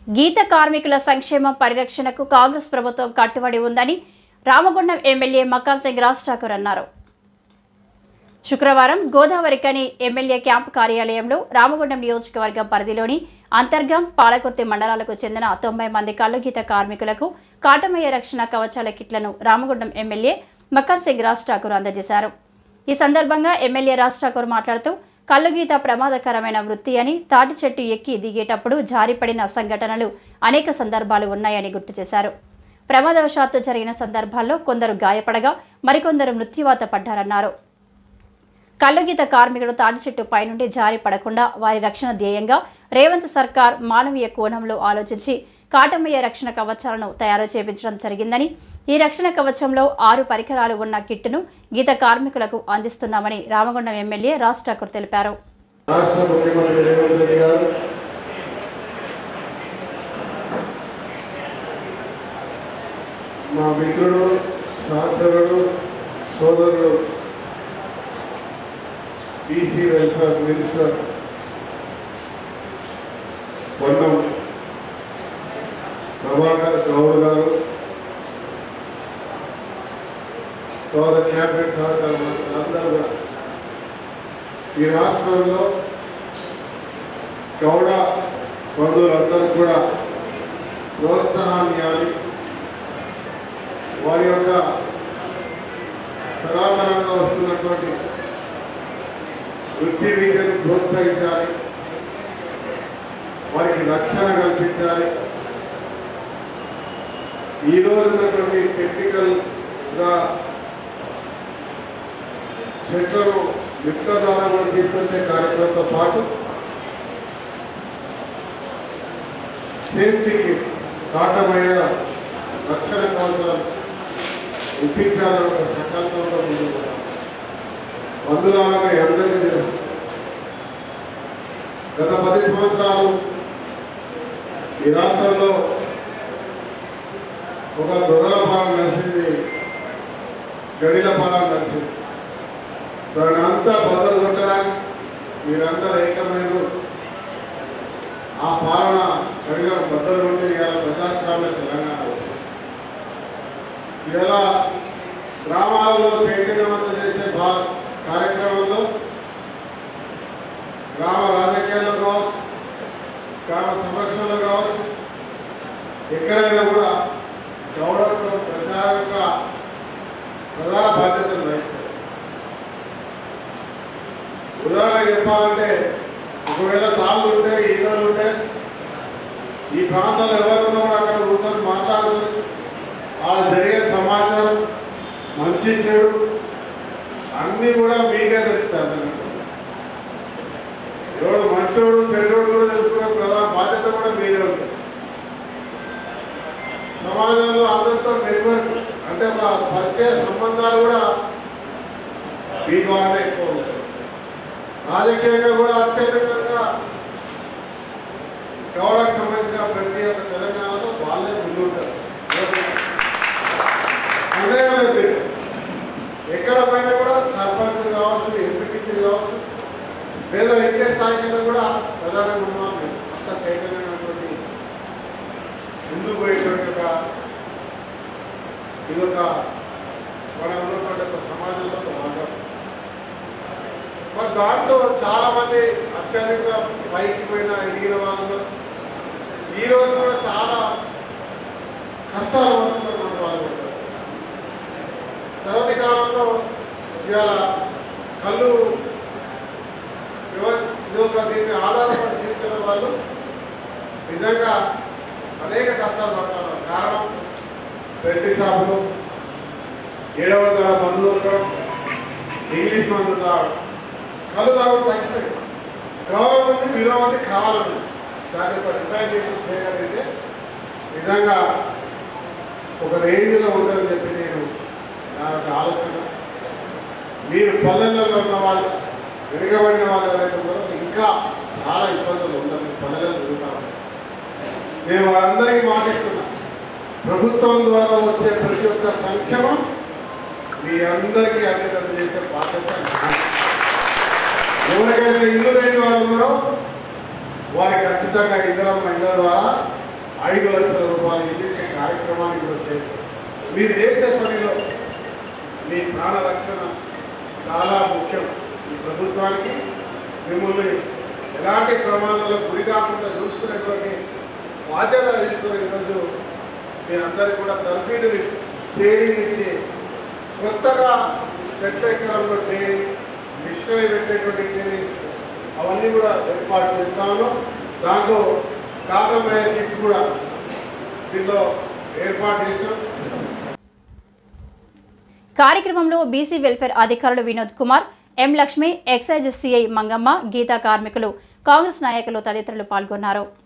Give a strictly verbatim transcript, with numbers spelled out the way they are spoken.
గీత కార్మికుల సంక్షేమ పరిరక్షణకు కాంగ్రెస్ ప్రభుత్వం కట్టుబడి ఉందని రామగుండం ఎమ్మెల్యే మక్కాన్ సింగ్ రాజ్ ఠాకూర్ అన్నారు. శుక్రవారం గోదావరికని ఎమ్మెల్యే క్యాంపు కార్యాలయంలో రామగుండం నియోజకవర్గం పరిధిలోని అంతర్గం, పాలకుర్తి మండలాలకు చెందిన తొంభై మంది కల్లుగీత కార్మికులకు కాటమయ్య రక్షణ కవచాల కిట్లను రామగుండం ఎమ్మెల్యే మక్కాన్ సింగ్ రాజ్ ఠాకూర్ అందజేశారు. ఈ సందర్భంగా ఎమ్మెల్యే రాజ్ ఠాకూర్ మాట్లాడుతూ కల్లుగీత ప్రమాదకరమైన వృత్తి అని, తాటి చెట్టు ఎక్కి దిగేటప్పుడు జారిపడిన సంఘటనలు అనేక సందర్భాలు ఉన్నాయని గుర్తు చేశారు. ప్రమాదవశాత్తు జరిగిన సందర్భాల్లో కొందరు గాయపడగా మరికొందరు మృత్యువాత పడ్డారన్నారు. కల్లుగీత కార్మికుడు తాటి చెట్టు పైనుండి జారి పడకుండా వారి రక్షణ ధ్యేయంగా రేవంత్ సర్కార్ మానవీయ కోణంలో ఆలోచించి కాటమయ్య రక్షణ కవచాలను తయారు చేయించడం జరిగిందని, ఈ రక్షణ కవచంలో ఆరు పరికరాలు ఉన్న కిట్టును గీత కార్మికులకు అందిస్తున్నామని రామగుండం ఎమ్మెల్యే రాజ్ ఠాకూర్ తెలిపారు. రాష్ట్ర ముఖ్యమంత్రి రేవంత్ రెడ్డి గారు మా మిత్రుడు, సహచరుడు, సోదరుడు BC welfare minister Ponnam Prabhakar Goud garu, తర్వాత క్యాబినెట్ సహచర మంత్రులందరూ కూడా ఈ రాష్ట్రంలో గౌడ బంధువులందరూ కూడా ప్రోత్సాహాన్ని ఇవ్వాలి, వారి యొక్క సనాతనంగా వస్తున్నటువంటి వృత్తి విద్యను ప్రోత్సహించాలి, వారికి రక్షణ కల్పించాలి. ఈరోజు ఉన్నటువంటి టెక్నికల్గా చెట్లను లిఫ్ట్ల ద్వారా కూడా తీసుకొచ్చే కార్యక్రమంతో పాటు సేఫ్టీ కిట్స్, కాటమయ్య రక్షణ కవచాలు ఇప్పించాలని ఒక సంకల్పంతో ముందుకు బంధువులాగా అందరికీ తెలుసు. గత పది సంవత్సరాలు ఈ రాష్ట్రంలో ఒక దొరల పాలన నడిచింది, గడిల పాలన నడిచింది. దాని అంతా బద్దలు కొట్టడానికి మీరందరూ ఏకమైన ఆ పాలన గడిలను బద్దలు కొట్టి ఇవాళ ప్రజాస్వామ్య తెలంగాణ వచ్చింది. ఇలా గ్రామాలలో చైతన్యవంతం చేసే భా కార్యక్రమంలో గ్రామ రాజకీయాల్లో కావచ్చు, గ్రామ సంరక్షణలో కావచ్చు, ఎక్కడైనా కూడా గౌరవం ప్రధానంగా ప్రధాన బాధ్యతలు వహిస్తారు. ఉదాహరణ చెప్పాలంటే, ఒకవేళ తాళ్ళు ఉంటే, ఈడలు ఉంటే, ఈ ప్రాంతంలో ఎవరున్నా కూడా అక్కడ కూర్చొని మాట్లాడుతుంది, అలా జరిగే సమాచారం మంచి చెడు అన్నీ కూడా మీకే తెలుస్తారు. ఎవడు మంచోడు చెడ్డోడు కూడా తెలుసుకునే ప్రధాన బాధ్యత కూడా మీదే ఉంటుంది. సమాజంలో అందరితో నెట్వర్క్ అంటే ఒక పరిచయ సంబంధాలు కూడా మీ ద్వారానే ఎక్కువ ఉంటాయి. రాజకీయంగా కూడా అత్యధికంగా గౌడకు సంబంధించిన ప్రతి ఒక్క తెలంగాణలో వాళ్ళే ముందుంటారు. అదే ఎక్కడ పైన కూడా సర్పంచ్ కావచ్చు, ఎంపీటీసీ కావచ్చు, లేదా ఇంకే స్థాయి కింద కూడా ప్రధానంగా ఉన్నాను. అంత చైతన్యమైనటువంటి ముందుకు పోయేటువంటి ఒక ఇదొక మన ఉన్నటువంటి ఒక సమాజంలో ఒక భాగం. మరి దాంట్లో చాలా మంది అత్యధిక పైకి పోయిన ఎదిగిన వాళ్ళు ఈరోజు కూడా చాలా కష్టాలు పడుతున్నటువంటి వాళ్ళు ఉంటారు. తర్వాతి కాలంలో ఇవాళ కళ్ళు ఇదొక దీన్ని ఆధారపడి జీవితున్న వాళ్ళు నిజంగా అనేక కష్టాలు పడుతున్నారు. కారణం బెల్ట్ షాపులు, ఏడవ ధర మందు దొరకడం, ఇంగ్లీష్ మందు తాగడం, కళ్ళు తాగడం తగ్గిపోయింది. గౌరవం విరోధి కావాలని దాన్ని ఒక రిఫైనేషన్ చేయగలిగితే నిజంగా ఒక రేంజ్లో ఉంటుందని చెప్పి నేను నా యొక్క ఆలోచన. మీరు పల్లెల్లో ఉన్న వాళ్ళు, వెనుకబడిన వాళ్ళు ఎవరైతే ఉన్నారో ఇంకా చాలా ఇబ్బందులు ఉందని పల్లెల్లో జరుగుతాం. నేను వారందరికీ మాటిస్తున్నా, ప్రభుత్వం ద్వారా వచ్చే ప్రతి ఒక్క సంక్షేమం మీ అందరికీ అందేటట్టు చేసే బాధ్యత. ఎవరికైతే ఇల్లు లేని వాళ్ళు ఉన్నారో వారికి ఖచ్చితంగా ఇందిరమ్మ ఇళ్ళ ద్వారా ఐదు లక్షల రూపాయలు ఇచ్చే కార్యక్రమాన్ని కూడా చేస్తాం. మీరు చేసే పనిలో మీ ప్రాణ రక్షణ చాలా ముఖ్యం. ఈ ప్రభుత్వానికి మిమ్మల్ని ఎలాంటి ప్రమాదాలకు గురి కాకుండా చూసుకునేటువంటి బాధ్యత తీసుకుని ఈరోజు మీ అందరికీ కూడా తర్ఫీదులు ఇచ్చి ట్రైనింగ్ ఇచ్చి కొత్తగా చెట్ల ఎక్కడంలో ట్రైనింగ్, మిషనరీ పెట్టేటువంటి ట్రైనింగ్ అవన్నీ కూడా ఏర్పాటు చేస్తున్నాను. దాంట్లో కాటన్ కిట్స్ కూడా దీనిలో ఏర్పాటు చేశాం. కార్యక్రమంలో బీసీ వెల్ఫేర్ అధికారులు Vinod Kumar, M Lakshmi, excise CI Mangamma, గీతా కార్మికులు, కాంగ్రెస్ నాయకులు తదితరులు పాల్గొన్నారు.